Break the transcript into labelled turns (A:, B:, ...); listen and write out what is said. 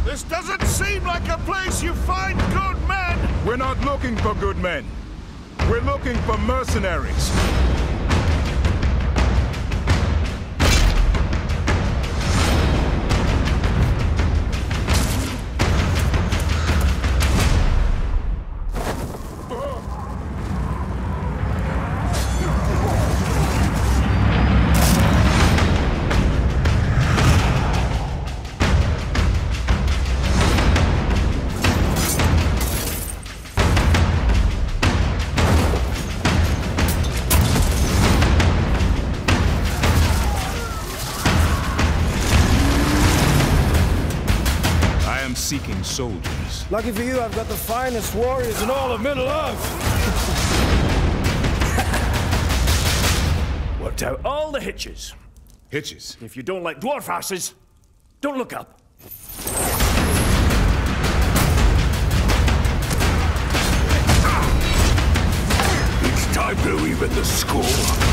A: This doesn't seem like a place you find good men!
B: We're not looking for good men. We're looking for mercenaries. Seeking soldiers.
C: Lucky for you, I've got the finest warriors in all of Middle-earth.
D: Worked out all the hitches.
B: Hitches?
D: If you don't like dwarf asses, don't look up.
E: It's time to even the score.